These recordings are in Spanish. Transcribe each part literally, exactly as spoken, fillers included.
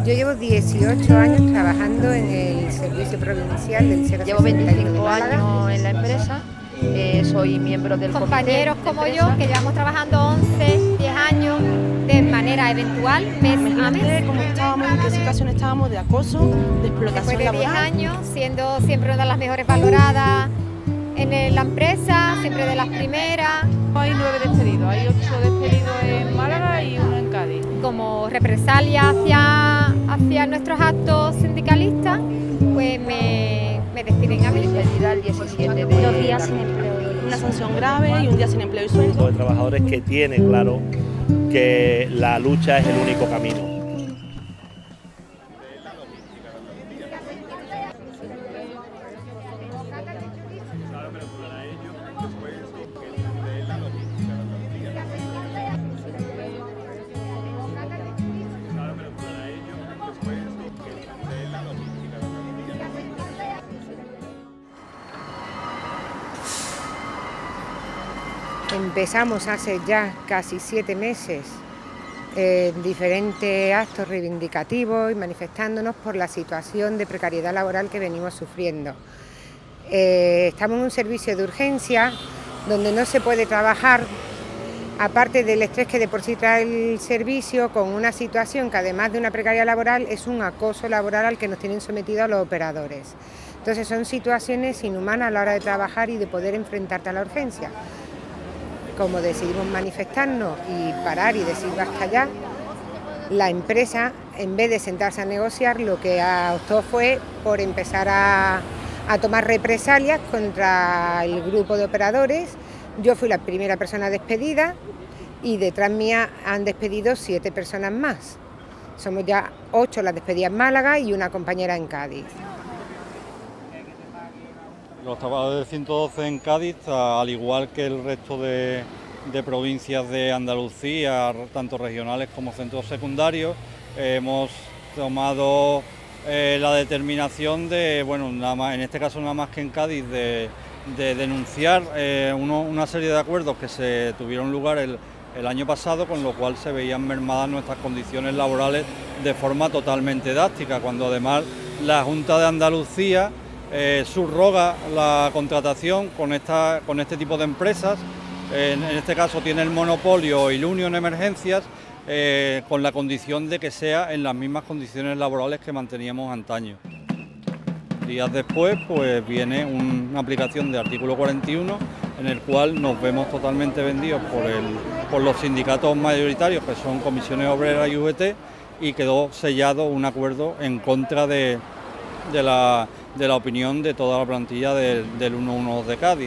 Yo llevo dieciocho años trabajando en el servicio provincial del cero Llevo veinticinco de años en la empresa, eh, soy miembro del compañeros comité de como empresa. yo, que llevamos trabajando once, diez años de manera eventual, mes a mes. Cómo estábamos, en qué situación estábamos de acoso, de explotación Después de diez laboral. años, siendo siempre una de las mejores valoradas en la empresa, siempre de las primeras. Hay nueve despedidos, hay ocho despedidos en Málaga y uno en Cádiz. Como represalia hacia, hacia nuestros actos sindicalistas, pues me, me despiden a mí. Despedida el diecisiete de Dos días sin empleo. Una sanción grave y un día sin empleo y sueldo. De trabajadores que tienen claro que la lucha es el único camino. Empezamos hace ya casi siete meses en diferentes actos reivindicativos y manifestándonos por la situación de precariedad laboral que venimos sufriendo. Eh, estamos en un servicio de urgencia donde no se puede trabajar, aparte del estrés que de por sí trae el servicio, con una situación que además de una precariedad laboral es un acoso laboral al que nos tienen sometidos los operadores. Entonces son situaciones inhumanas a la hora de trabajar y de poder enfrentarte a la urgencia. Como decidimos manifestarnos y parar y decir basta ya, la empresa, en vez de sentarse a negociar, lo que optó fue por empezar a, a tomar represalias contra el grupo de operadores. Yo fui la primera persona despedida y detrás mía han despedido siete personas más. Somos ya ocho las despedidas en Málaga y una compañera en Cádiz. Los trabajadores del ciento doce en Cádiz, al igual que el resto de, de provincias de Andalucía, tanto regionales como centros secundarios, eh, hemos tomado eh, la determinación de, bueno, nada más, en este caso nada más que en Cádiz, de, de denunciar eh, uno, una serie de acuerdos que se tuvieron lugar el, el año pasado, con lo cual se veían mermadas nuestras condiciones laborales de forma totalmente drástica, cuando además la Junta de Andalucía Eh, subroga la contratación con, esta, con este tipo de empresas, eh, en este caso tiene el monopolio Ilunio en emergencias, eh, con la condición de que sea en las mismas condiciones laborales que manteníamos antaño. Días después pues viene un, una aplicación de artículo cuarenta y uno en el cual nos vemos totalmente vendidos por, el, por los sindicatos mayoritarios, que son Comisiones Obreras y U G T, y quedó sellado un acuerdo en contra de, de la... de la opinión de toda la plantilla del, del ciento doce de Cádiz.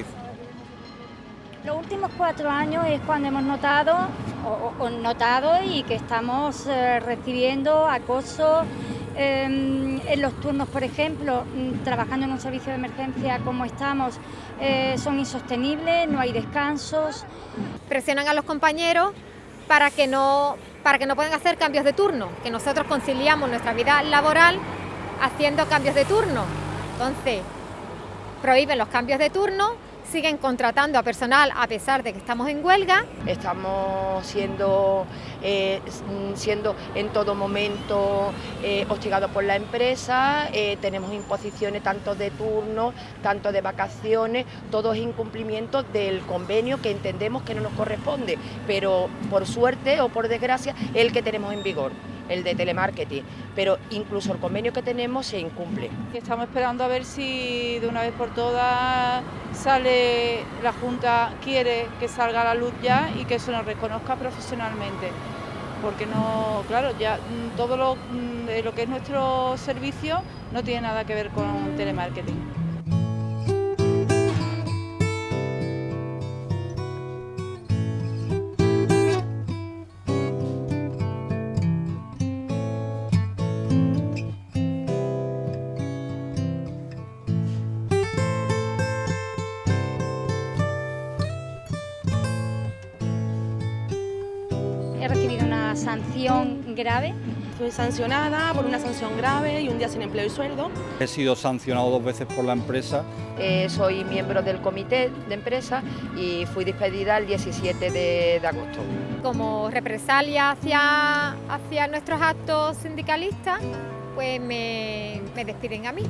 Los últimos cuatro años es cuando hemos notado, o, o notado y que estamos eh, recibiendo acoso eh, en los turnos, por ejemplo, trabajando en un servicio de emergencia como estamos, eh, son insostenibles, no hay descansos. Presionan a los compañeros para que no, para que no puedan hacer cambios de turno, que nosotros conciliamos nuestra vida laboral haciendo cambios de turno. Entonces, prohíben los cambios de turno, siguen contratando a personal a pesar de que estamos en huelga. Estamos siendo, eh, siendo en todo momento eh, hostigados por la empresa, eh, tenemos imposiciones tanto de turno, tanto de vacaciones, todos incumplimientos del convenio que entendemos que no nos corresponde, pero por suerte o por desgracia es el que tenemos en vigor, el de telemarketing, pero incluso el convenio que tenemos se incumple. Estamos esperando a ver si de una vez por todas sale, la Junta quiere que salga a la luz ya y que se nos reconozca profesionalmente, porque no, claro, ya todo lo, lo que es nuestro servicio no tiene nada que ver con telemarketing. He recibido una sanción grave? Fui sancionada por una sanción grave y un día sin empleo y sueldo. He sido sancionado dos veces por la empresa. Eh, soy miembro del comité de empresa y fui despedida el diecisiete de, de agosto. Como represalia hacia, hacia nuestros actos sindicalistas, pues me, me despiden a mí.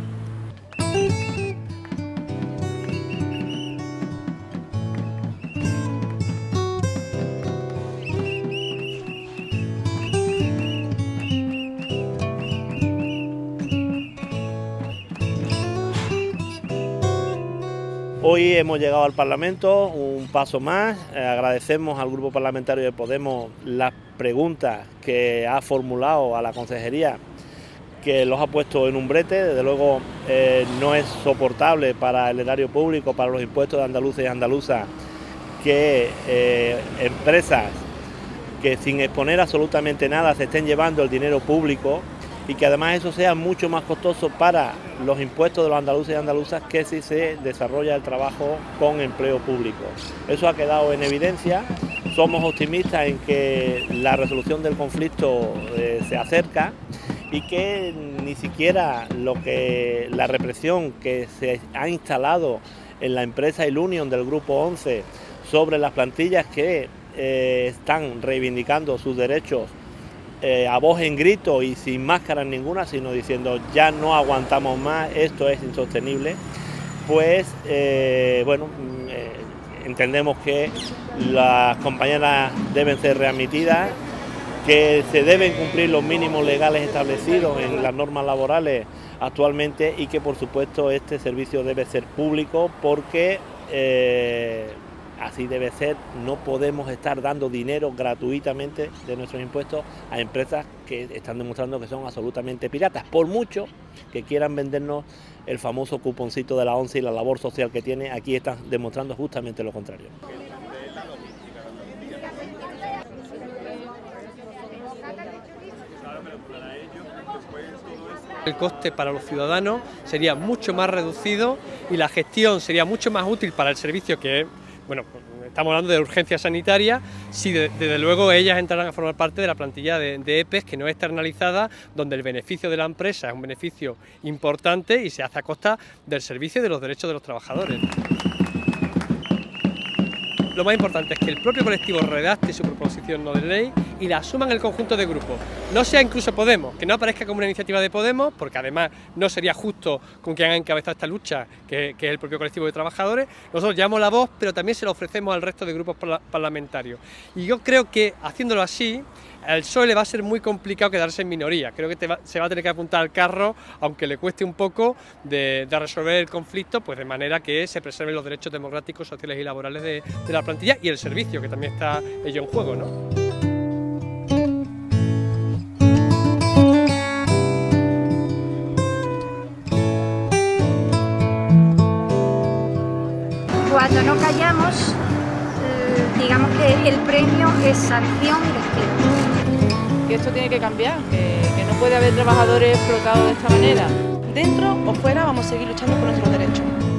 Hoy hemos llegado al Parlamento, un paso más. Eh, agradecemos al Grupo Parlamentario de Podemos las preguntas que ha formulado a la Consejería, que los ha puesto en un brete. Desde luego eh, no es soportable para el erario público, para los impuestos de andaluces y andaluzas, que eh, empresas que sin exponer absolutamente nada se estén llevando el dinero público, y que además eso sea mucho más costoso para los impuestos de los andaluces y andaluzas que si se desarrolla el trabajo con empleo público. Eso ha quedado en evidencia. Somos optimistas en que la resolución del conflicto eh, se acerca y que ni siquiera lo que la represión que se ha instalado en la empresa Ilunion del Grupo once sobre las plantillas que eh, están reivindicando sus derechos Eh, a voz en grito y sin máscara ninguna, sino diciendo ya no aguantamos más, esto es insostenible, pues eh, bueno, eh, entendemos que las compañeras deben ser readmitidas, que se deben cumplir los mínimos legales establecidos en las normas laborales actualmente y que por supuesto este servicio debe ser público porque eh, así debe ser. No podemos estar dando dinero gratuitamente de nuestros impuestos a empresas que están demostrando que son absolutamente piratas, por mucho que quieran vendernos el famoso cuponcito de la ONCE y la labor social que tiene. Aquí están demostrando justamente lo contrario. El coste para los ciudadanos sería mucho más reducido y la gestión sería mucho más útil para el servicio, que es, bueno, estamos hablando de urgencia sanitaria, si de, desde luego ellas entrarán a formar parte de la plantilla de, de E P E S, que no es externalizada, donde el beneficio de la empresa es un beneficio importante y se hace a costa del servicio y de los derechos de los trabajadores. Lo más importante es que el propio colectivo redacte su proposición no de ley y la asuman el conjunto de grupos. No sea incluso Podemos, que no aparezca como una iniciativa de Podemos, porque además no sería justo con quien ha encabezado esta lucha, que, que es el propio colectivo de trabajadores. Nosotros llevamos la voz, pero también se la ofrecemos al resto de grupos parla parlamentarios. Y yo creo que haciéndolo así, al P S O E le va a ser muy complicado quedarse en minoría. Creo que te va, se va a tener que apuntar al carro, aunque le cueste un poco, de, de resolver el conflicto, pues de manera que se preserven los derechos democráticos, sociales y laborales de, de la plantilla y el servicio, que también está ello en juego, ¿no? Cuando no callamos, eh, digamos que el premio es sanción y despido. Que esto tiene que cambiar, que, que no puede haber trabajadores explotados de esta manera. Dentro o fuera vamos a seguir luchando por nuestros derechos.